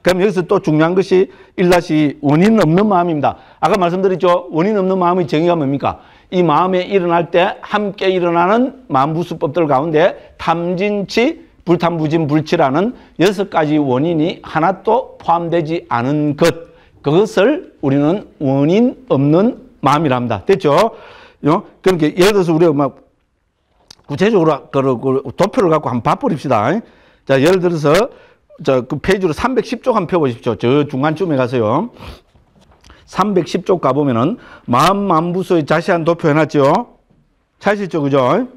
그럼 여기서 또 중요한 것이 1- 원인 없는 마음입니다. 아까 말씀드렸죠. 원인 없는 마음의 정의가 뭡니까? 이 마음에 일어날 때 함께 일어나는 마음부수법들 가운데 탐진치, 불탐부진, 불치라는 6가지 원인이 하나도 포함되지 않은 것, 그것을 우리는 원인 없는 마음이라 합니다. 됐죠? 그러니까 예를 들어서 우리가 막 구체적으로 도표를 갖고 한번 봐버립시다. 자, 예를 들어서 그 페이지로 310쪽 한번 펴보십시오. 저 중간쯤에 가서요. 310쪽 가보면은 마음부수의 자세한 도표 해놨죠. 찾으시죠, 그죠?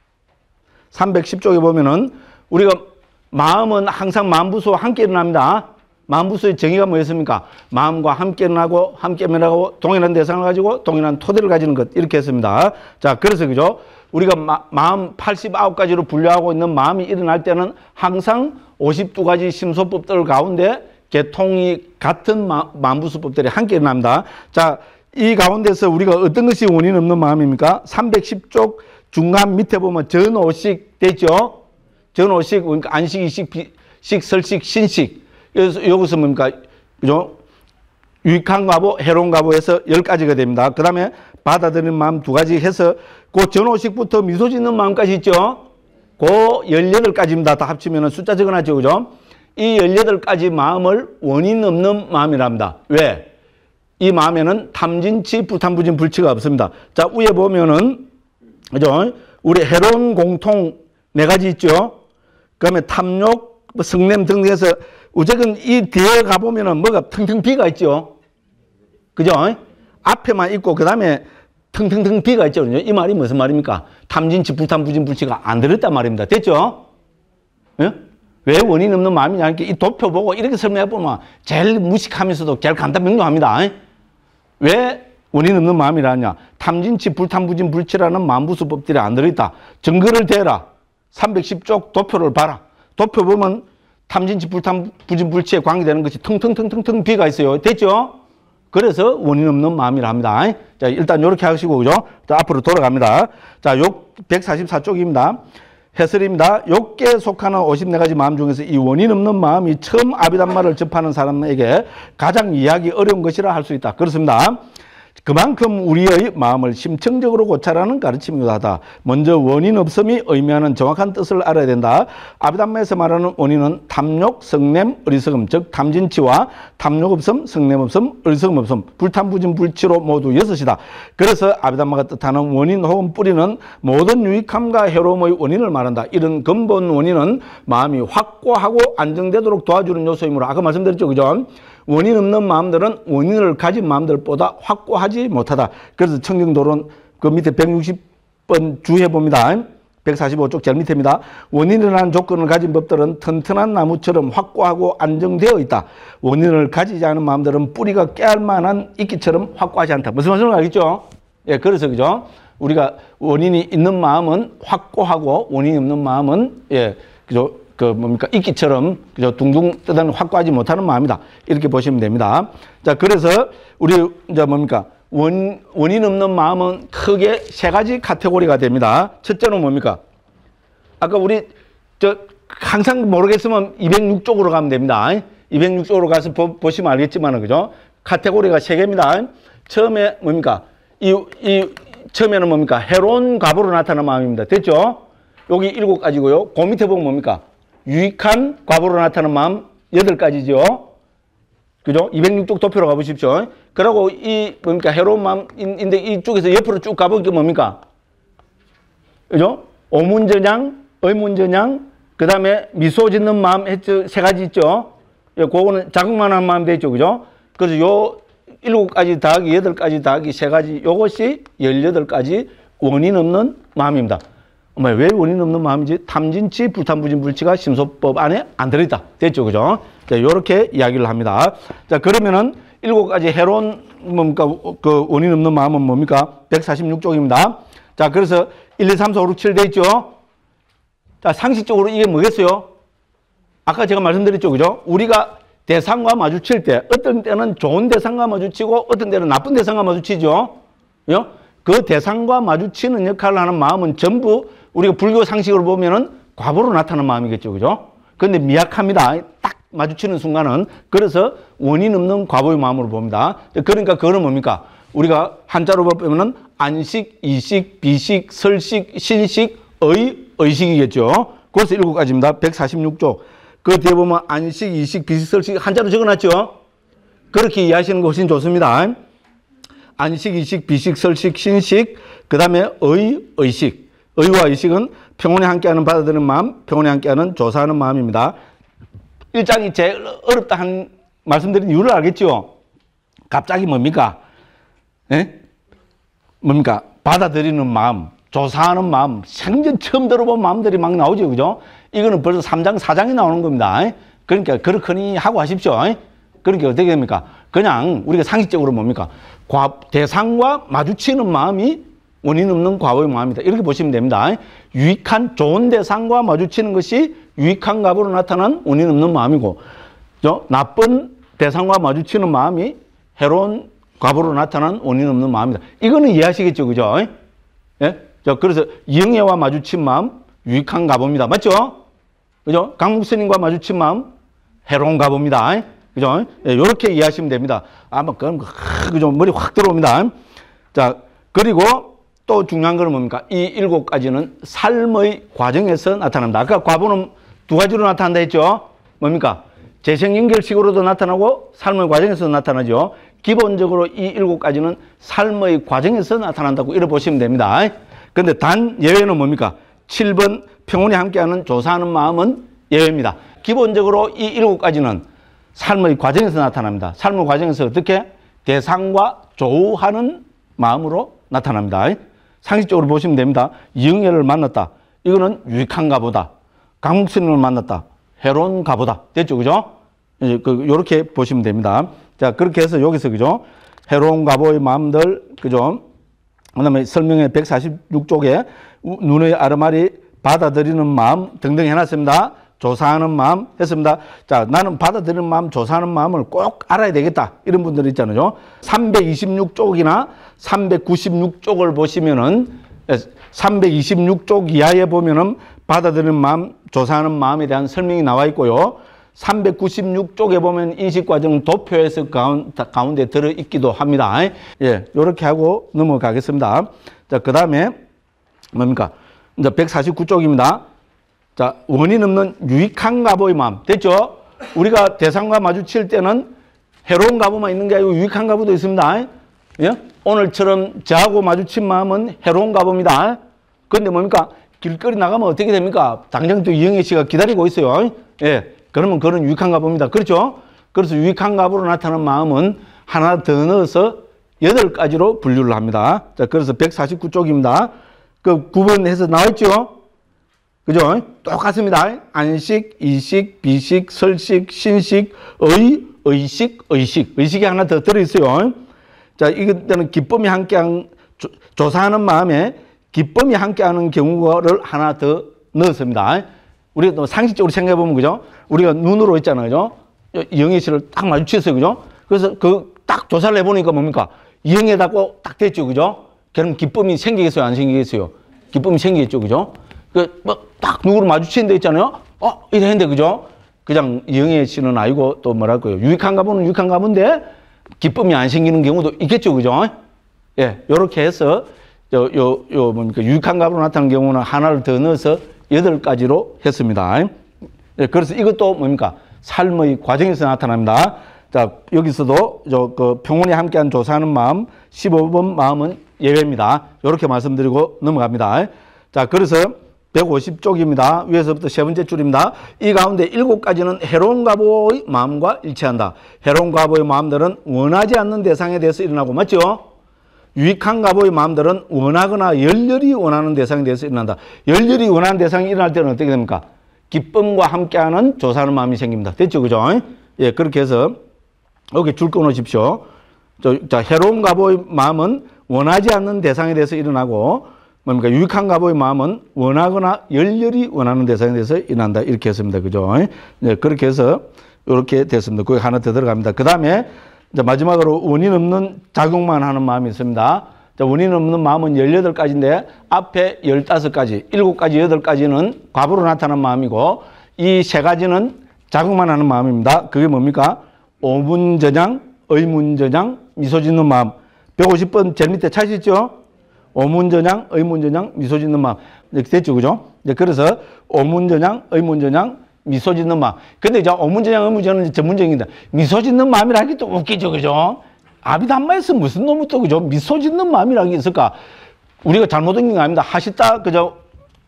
310쪽에 보면은 우리가 마음은 항상 마음부수와 함께 일어납니다. 마음부수의 정의가 뭐였습니까? 마음과 함께 일어나고 함께 면하고 동일한 대상을 가지고 동일한 토대를 가지는 것, 이렇게 했습니다. 자, 그래서 그죠? 우리가 마음 89가지로 분류하고 있는 마음이 일어날 때는 항상 52가지 심소법들 가운데 개통이 같은 마음부수법들이 함께 일어납니다. 자, 이 가운데서 우리가 어떤 것이 원인 없는 마음입니까? 310쪽 중간 밑에 보면 전오식 되죠? 전오식, 그러니까 안식, 이식, 설식, 신식. 여기서 뭡니까? 그죠? 유익한 과보, 해로운 과보에서 10가지가 됩니다. 그 다음에 받아들이는 마음 2가지 해서 그 전오식부터 미소 짓는 마음까지 있죠? 그 18가지입니다. 다 합치면 숫자 적어놨죠. 그죠? 이 18가지 마음을 원인 없는 마음이라 합니다. 왜? 이 마음에는 탐진치, 불탐부진, 불치가 없습니다. 자, 위에 보면은, 그죠? 우리 해로운 공통 4가지 있죠? 그 다음에 탐욕, 성냄 등등해서 어쨌든 이 뒤에 가보면은 뭐가 텅텅 비가 있죠? 그죠? 앞에만 있고, 그 다음에 텅텅텅 비가 있죠. 이 말이 무슨 말입니까? 탐진치, 불탐부진, 불치가 안 들었단 말입니다. 됐죠? 예? 왜 원인 없는 마음이냐? 이 도표 보고 이렇게 설명해보면 제일 무식하면서도 제일 간단 명료합니다. 왜 원인 없는 마음이라냐? 탐진치, 불탐부진, 불치라는 마음부수법들이 안 들어있다. 증거를 대라. 310쪽 도표를 봐라. 도표 보면 탐진치, 불탐부진, 불치에 관계되는 것이 텅텅텅텅텅 비가 있어요. 됐죠? 그래서 원인 없는 마음이라 합니다. 자, 일단 이렇게 하시고, 그죠? 자, 앞으로 돌아갑니다. 자, 144쪽입니다. 해설입니다. 욕계에 속하는 54가지 마음 중에서 이 원인 없는 마음이 처음 아비담마를 접하는 사람에게 가장 이해하기 어려운 것이라 할 수 있다. 그렇습니다. 그만큼 우리의 마음을 심층적으로 고찰하는 가르침이기도 하다. 먼저 원인 없음이 의미하는 정확한 뜻을 알아야 된다. 아비담마에서 말하는 원인은 탐욕, 성냄, 어리석음, 즉 탐진치와 탐욕 없음, 성냄 없음, 어리석음 없음, 불탐부진, 불치로 모두 6이다. 그래서 아비담마가 뜻하는 원인 혹은 뿌리는 모든 유익함과 해로움의 원인을 말한다. 이런 근본 원인은 마음이 확고하고 안정되도록 도와주는 요소이므로 아까 말씀드렸죠, 그죠? 원인 없는 마음들은 원인을 가진 마음들보다 확고하지 못하다. 그래서 청정도론 그 밑에 160번 주해 봅니다. 145쪽 제일 밑에입니다. 원인이라는 조건을 가진 법들은 튼튼한 나무처럼 확고하고 안정되어 있다. 원인을 가지지 않은 마음들은 뿌리가 깨알 만한 이끼처럼 확고하지 않다. 무슨 말인지 알겠죠? 예, 그래서 그죠? 우리가 원인이 있는 마음은 확고하고 원인이 없는 마음은 예, 그죠? 이끼처럼, 그죠? 둥둥 뜨다는 확고하지 못하는 마음이다. 이렇게 보시면 됩니다. 자, 그래서 우리, 이제 원인 없는 마음은 크게 3가지 카테고리가 됩니다. 첫째는 뭡니까? 아까 우리, 항상 모르겠으면 206쪽으로 가면 됩니다. 206쪽으로 가서 보시면 알겠지만, 그죠? 카테고리가 3개입니다. 처음에 뭡니까? 처음에는 뭡니까? 해로운 과보로 나타나는 마음입니다. 됐죠? 여기 7가지고요. 그 밑에 보면 뭡니까? 유익한 과보로 나타나는 마음 8가지죠. 그죠? 206쪽 도표로 가보십시오. 그리고 뭡니까? 해로운 마음인데 이쪽에서 옆으로 쭉 가보니까 뭡니까? 그죠? 오문전향, 의문전향, 그 다음에 미소 짓는 마음 3가지 있죠. 그거는 자극만 한 마음 되죠. 그죠? 그래서 요 7가지 더하기 8가지 더하기 3가지 요것이 18가지 원인 없는 마음입니다. 왜 원인 없는 마음인지 탐진치, 불탐부진, 불치가 심소법 안에 안 들어있다. 됐죠? 그죠? 자, 요렇게 이야기를 합니다. 자, 그러면은 7가지 해로운 뭡니까? 그 원인 없는 마음은 뭡니까? 146쪽입니다. 자, 그래서 1, 2, 3, 4, 5, 6, 7 돼 있죠? 자, 상식적으로 이게 뭐겠어요? 아까 제가 말씀드렸죠? 그죠? 우리가 대상과 마주칠 때 어떤 때는 좋은 대상과 마주치고 어떤 때는 나쁜 대상과 마주치죠? 그죠? 그 대상과 마주치는 역할을 하는 마음은 전부 우리가 불교 상식으로 보면은 과보로 나타나는 마음이겠죠. 그죠? 그런데 미약합니다. 딱 마주치는 순간은 그래서 원인 없는 과보의 마음으로 봅니다. 그러니까 그거는 뭡니까? 우리가 한자로 보면은 안식, 이식, 비식, 설식, 신식, 의식이겠죠. 그래서 7가지입니다. 146쪽. 그 뒤에 보면 안식, 이식, 비식, 설식 한자로 적어놨죠. 그렇게 이해하시는 거 훨씬 좋습니다. 안식, 이식, 비식, 설식, 신식, 그 다음에 의식. 의와 의식은 평온에 함께하는 받아들이는 마음, 평온에 함께하는 조사하는 마음입니다. 1장이 제일 어렵다 한 말씀드린 이유를 알겠죠? 갑자기 뭡니까? 예? 뭡니까? 받아들이는 마음, 조사하는 마음, 생전 처음 들어본 마음들이 막 나오죠. 그죠? 이거는 벌써 3장, 4장이 나오는 겁니다. 그러니까 그렇거니 하고 하십시오. 그러니까 어떻게 됩니까? 그냥 우리가 상식적으로 뭡니까? 대상과 마주치는 마음이 원인 없는 과보의 마음이다. 이렇게 보시면 됩니다. 유익한 좋은 대상과 마주치는 것이 유익한 과보로 나타난 원인 없는 마음이고, 나쁜 대상과 마주치는 마음이 해로운 과보로 나타난 원인 없는 마음이다. 이거는 이해하시겠죠, 그죠? 예? 그래서 영예와 마주친 마음 유익한 과보입니다. 맞죠? 그죠? 강목스님과 마주친 마음 해로운 과보입니다. 그죠? 예, 이렇게 이해하시면 됩니다. 아마 그럼 그죠? 머리 확 들어옵니다. 자, 그리고 또 중요한 건 뭡니까? 이 7가지는 삶의 과정에서 나타납니다. 아까 과보는 2가지로 나타난다 했죠? 뭡니까? 재생연결식으로도 나타나고 삶의 과정에서 나타나죠. 기본적으로 이 7가지는 삶의 과정에서 나타난다고 이렇게 보시면 됩니다. 그런데 단 예외는 뭡니까? 7번 평온에 함께하는 조사하는 마음은 예외입니다. 기본적으로 이 7가지는 삶의 과정에서 나타납니다. 삶의 과정에서 어떻게? 대상과 조우하는 마음으로 나타납니다. 상식적으로 보시면 됩니다. 영예를 만났다. 이거는 유익한 가보다. 강목스님을 만났다. 해로운 가보다. 됐죠? 그죠? 요렇게 보시면 됩니다. 자, 그렇게 해서 여기서, 그죠? 해로운 가보의 마음들, 그죠? 그 다음에 설명의 146쪽에 눈의 아르마리 받아들이는 마음 등등 해놨습니다. 조사하는 마음 했습니다. 자, 나는 받아들이는 마음, 조사하는 마음을 꼭 알아야 되겠다. 이런 분들 있잖아요. 326쪽이나 396쪽을 보시면은 326쪽 이하에 보면은 받아들이는 마음, 조사하는 마음에 대한 설명이 나와 있고요. 396쪽에 보면 인식과정 도표에서 가운데 들어있기도 합니다. 예, 요렇게 하고 넘어가겠습니다. 자, 그 다음에 뭡니까? 이제 149쪽입니다. 자, 원인 없는 유익한 가보의 마음. 됐죠? 우리가 대상과 마주칠 때는 해로운 가보만 있는 게 아니고 유익한 가보도 있습니다. 예? 오늘처럼 저하고 마주친 마음은 해로운 가보입니다. 그런데 뭡니까? 길거리 나가면 어떻게 됩니까? 당장 또 이영애 씨가 기다리고 있어요. 예. 그러면 그건 유익한 가보입니다. 그렇죠? 그래서 유익한 가보로 나타나는 마음은 하나 더 넣어서 8가지로 분류를 합니다. 자, 그래서 149쪽입니다. 그 9번에서 나와 있죠? 그죠? 똑같습니다. 안식, 이식, 비식, 설식, 신식, 의식. 의식이 하나 더 들어있어요. 자, 이것들은 기쁨이 함께한, 조사하는 마음에 기쁨이 함께하는 경우를 하나 더 넣었습니다. 우리가 또 상식적으로 생각해보면, 그죠? 우리가 눈으로 있잖아요. 그죠? 이영애 씨를 딱 마주쳤어요. 그죠? 그래서 딱 조사를 해보니까 뭡니까? 이영애다고 딱 됐죠. 그죠? 그럼 기쁨이 생기겠어요? 안 생기겠어요? 기쁨이 생기겠죠. 그죠? 딱 누구를 마주치는 데 있잖아요. 이래 했는데, 그죠? 그냥 이영애 씨는 아니고 또 뭐랄까요. 유익한 가보는 유익한 가보인데 기쁨이 안 생기는 경우도 있겠죠. 그죠? 예, 요렇게 해서, 뭡니까. 유익한 가보로 나타나는 경우는 하나를 더 넣어서 8가지로 했습니다. 예, 그래서 이것도 뭡니까? 삶의 과정에서 나타납니다. 자, 여기서도 평온에 함께한 조사하는 마음, 15번 마음은 예외입니다. 이렇게 말씀드리고 넘어갑니다. 자, 그래서 150쪽입니다. 위에서부터 3번째 줄입니다. 이 가운데 7가지는 해로운 가보의 마음과 일치한다. 해로운 가보의 마음들은 원하지 않는 대상에 대해서 일어나고, 맞죠? 유익한 가보의 마음들은 원하거나 열렬히 원하는 대상에 대해서 일어난다. 열렬히 원하는 대상이 일어날 때는 어떻게 됩니까? 기쁨과 함께하는 조사하는 마음이 생깁니다. 됐죠? 그죠? 예, 그렇게 해서 여기 줄 끊으십시오. 자, 해로운 가보의 마음은 원하지 않는 대상에 대해서 일어나고, 뭡니까? 유익한 가보의 마음은 원하거나 열렬히 원하는 대상에 대해서 일어난다. 이렇게 했습니다. 그죠? 네, 그렇게 해서 이렇게 됐습니다. 거기 하나 더 들어갑니다. 그 다음에 마지막으로 원인 없는 작용만 하는 마음이 있습니다. 자, 원인 없는 마음은 18가지인데 앞에 15가지, 7가지, 8가지는 과보로 나타난 마음이고 이 3가지는 자극만 하는 마음입니다. 그게 뭡니까? 오문전향, 의문전향, 미소 짓는 마음. 150번 제일 밑에 찾으시죠? 오문전향, 의문전향, 미소 짓는 마음. 이렇게 됐죠, 그죠? 그래서 오문전향, 의문전향, 미소 짓는 마음. 근데 이제 오문전향, 의문전향은 전문적인데 미소 짓는 마음이라 하기 또 웃기죠, 그죠? 아비담마에서 무슨 놈이 또 그죠? 미소 짓는 마음이라는 게 있을까? 우리가 잘못 읽는 거 아닙니다. 하시다, 그죠?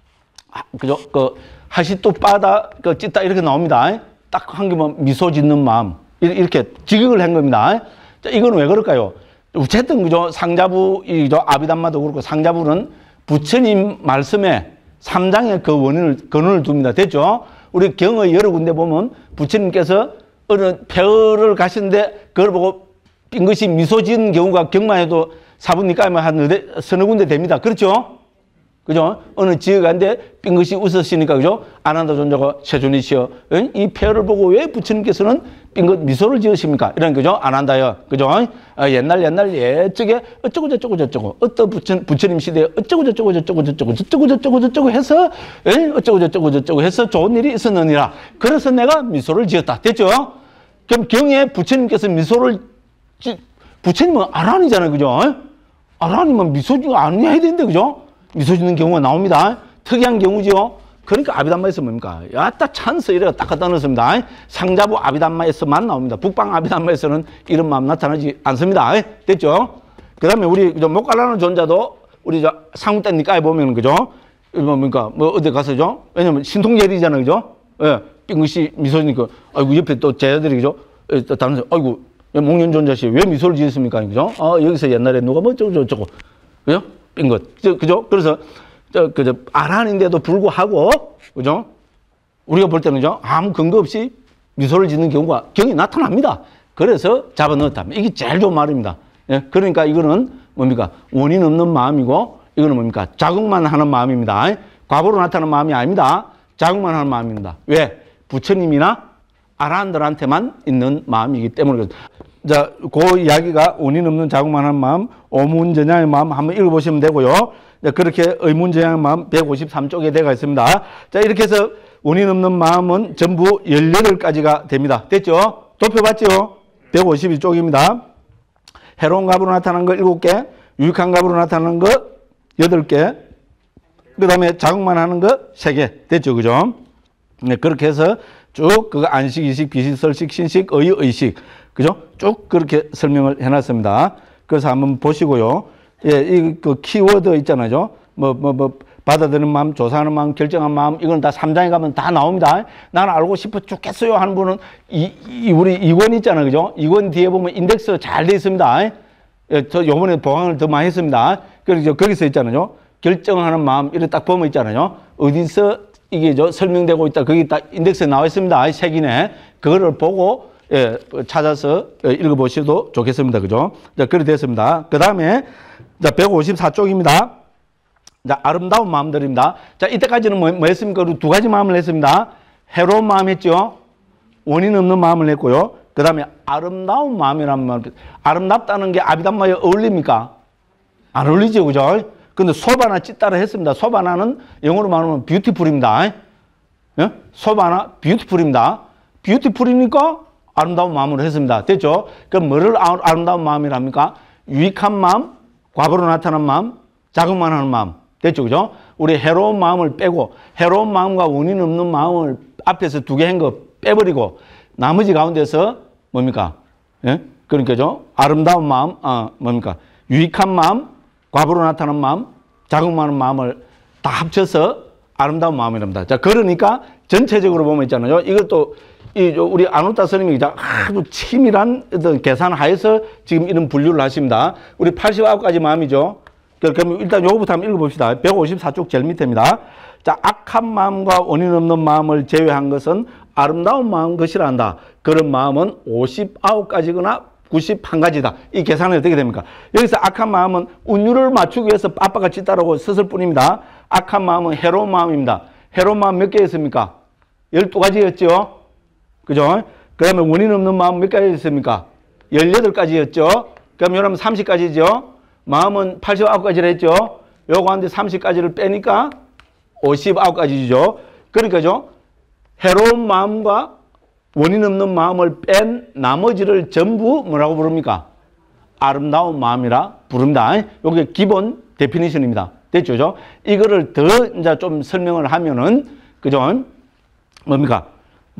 하시또 빠다, 찢다 이렇게 나옵니다. 딱 한 개만 미소 짓는 마음. 이렇게 직역을 한 겁니다. 자, 이건 왜 그럴까요? 어쨌든 그죠? 상자부, 아비담마도 그렇고 상자부는 부처님 말씀에 3장에 그 근원을 둡니다. 됐죠? 우리 경의 여러 군데 보면 부처님께서 어느 폐허를 가시는데 그걸 보고 빈 것이 미소 지은 경우가 경만해도 사부니까면 한 서너 군데 됩니다. 그렇죠? 그죠? 어느 지역인데 빈 것이 웃으시니까, 그죠? 아난다 존자가 세존이시여. 이 폐허를 보고 왜 부처님께서는 빈 것 미소를 지으십니까? 이런, 그죠? 아난다요. 그죠? 옛날 옛적에 어쩌고 어떤 부처님 시대에 어쩌고 해서, 어쩌고 해서 좋은 일이 있었느니라. 그래서 내가 미소를 지었다. 됐죠? 그럼 경에 부처님께서 미소를 부처님은 아란이잖아요. 그죠? 아란이면 미소 지가 안 해야 되는데, 그죠? 미소 짓는 경우가 나옵니다. 특이한 경우죠. 그러니까 아비담마에서 뭡니까? 야따 찬스 이래가 딱 갖다 넣습니다. 상자부 아비담마에서만 나옵니다. 북방 아비담마에서는 이런 마음 나타나지 않습니다. 됐죠? 그 다음에 우리 못 갈라는 존자도 우리 상우 때니까 보면, 그죠? 뭡니까? 뭐 어디 가서죠? 왜냐면 신통예리잖아요. 그죠? 예. 빙긋이 미소 짓니까, 아이고, 옆에 또 제자들이, 그죠? 다른, 아이고, 목련 존자씨 왜 미소를 지었습니까? 그죠? 여기서 옛날에 누가 뭐 저거. 그죠? 빈 것. 그죠? 그래서, 아란인데도 불구하고, 그죠? 우리가 볼 때는, 그죠? 아무 근거 없이 미소를 짓는 경우가 경이 나타납니다. 그래서 잡아 넣었다. 이게 제일 좋은 말입니다. 예? 그러니까 이거는 뭡니까? 원인 없는 마음이고, 이거는 뭡니까? 자극만 하는 마음입니다. 과보로 나타나는 마음이 아닙니다. 자극만 하는 마음입니다. 왜? 부처님이나 아란들한테만 있는 마음이기 때문에. 자, 그 이야기가 원인 없는 자극만 하는 마음, 오문전향의 마음 한번 읽어보시면 되고요. 자, 그렇게 의문전향의 마음 153쪽에 되어 있습니다. 자, 이렇게 해서 원인 없는 마음은 전부 18가지가 됩니다. 됐죠? 도표봤죠? 152쪽입니다. 해로운 값으로 나타나는 거 7개, 유익한 값으로 나타나는 거 8개, 그 다음에 자극만 하는 거 3개. 됐죠? 그죠? 네, 그렇게 해서 쭉 그거 안식, 이식, 비식, 설식, 신식, 의식. 그죠? 쭉 그렇게 설명을 해놨습니다. 그래서 한번 보시고요. 예, 그 키워드 있잖아요. 받아들이는 마음, 조사하는 마음, 결정한 마음, 이건 다 3장에 가면 다 나옵니다. 나는 알고 싶어 죽겠어요 하는 분은 우리 2권 있잖아요. 그죠? 2권 뒤에 보면 인덱스 잘 돼 있습니다. 예, 저 요번에 보강을 더 많이 했습니다. 그래서 거기서 있잖아요. 결정하는 마음, 이렇게 딱 보면 있잖아요. 어디서 이게 설명되고 있다. 거기 딱 인덱스에 나와 있습니다. 색이네. 그거를 보고, 예, 찾아서 읽어보셔도 좋겠습니다. 그죠? 자, 그래 됐습니다. 그 다음에, 자, 154쪽입니다. 자, 아름다운 마음들입니다. 자, 이때까지는 뭐 했습니까? 우리 2가지 마음을 했습니다. 해로운 마음 했죠? 원인 없는 마음을 했고요. 그 다음에 아름다운 마음이라는 말. 아름답다는 게 아비담마에 어울립니까? 안 어울리죠. 그죠? 근데 소바나 찢다를 했습니다. 소바나는 영어로 말하면 뷰티풀입니다. 예? 소바나 뷰티풀입니다. 뷰티풀이니까 아름다운 마음으로 했습니다. 됐죠? 그럼 뭐를 아름다운 마음이랍니까? 유익한 마음, 과거로 나타난 마음, 자극만 하는 마음. 됐죠? 그죠? 우리 해로운 마음을 빼고, 해로운 마음과 원인 없는 마음을 앞에서 2개 한 거 빼버리고, 나머지 가운데서 뭡니까? 예? 그러니까죠? 아름다운 마음, 뭡니까? 유익한 마음, 과거로 나타난 마음, 자극만 하는 마음을 다 합쳐서 아름다운 마음이랍니다. 자, 그러니까 전체적으로 보면 있잖아요. 이것도 우리 아누타 스님이 아주 치밀한 어떤 계산 하에서 지금 이런 분류를 하십니다. 우리 89가지 마음이죠. 그럼 일단 요거부터 한번 읽어봅시다. 154쪽 제일 밑에입니다. 자, 악한 마음과 원인 없는 마음을 제외한 것은 아름다운 마음 것이라 한다. 그런 마음은 59가지거나 91가지다. 이 계산이 어떻게 됩니까? 여기서 악한 마음은 운율을 맞추기 위해서 빡빡같이 따르고 썼을 뿐입니다. 악한 마음은 해로운 마음입니다. 해로운 마음 몇 개 있습니까? 12가지였죠? 그죠? 그 다음에 원인 없는 마음 몇 가지 있습니까? 18가지였죠? 그럼 여러분 30가지죠? 마음은 89가지를 했죠? 요거 한데 30가지를 빼니까 59가지죠? 그러니까죠? 해로운 마음과 원인 없는 마음을 뺀 나머지를 전부 뭐라고 부릅니까? 아름다운 마음이라 부릅니다. 이게 기본 데피니션입니다. 됐죠? 그죠? 이거를 더 이제 좀 설명을 하면은, 그죠? 뭡니까?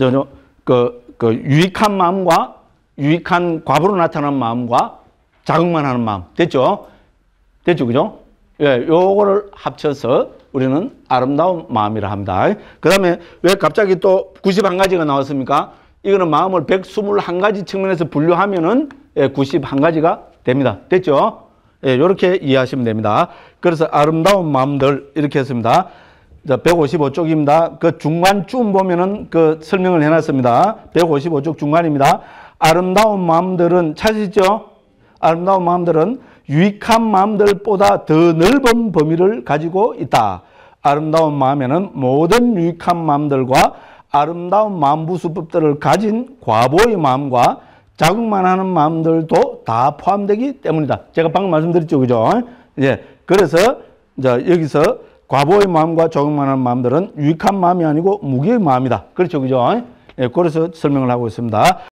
유익한 마음과 유익한 과보로 나타나는 마음과 자극만 하는 마음. 됐죠? 됐죠? 그죠? 예, 요거를 합쳐서 우리는 아름다운 마음이라 합니다. 그 다음에 왜 갑자기 또 91가지가 나왔습니까? 이거는 마음을 121가지 측면에서 분류하면은 91가지가 됩니다. 됐죠? 예, 이렇게 이해하시면 됩니다. 그래서 아름다운 마음들 이렇게 했습니다. 155쪽입니다. 그 중간쯤 보면은 그 설명을 해놨습니다. 155쪽 중간입니다. 아름다운 마음들은 찾으시죠? 아름다운 마음들은 유익한 마음들보다 더 넓은 범위를 가지고 있다. 아름다운 마음에는 모든 유익한 마음들과 아름다운 마음부수법들을 가진 과보의 마음과 자극만 하는 마음들도 다 포함되기 때문이다. 제가 방금 말씀드렸죠, 그죠? 예, 그래서 이제 여기서 과보의 마음과 자극만 하는 마음들은 유익한 마음이 아니고 무기의 마음이다. 그렇죠, 그죠? 예, 그래서 설명을 하고 있습니다.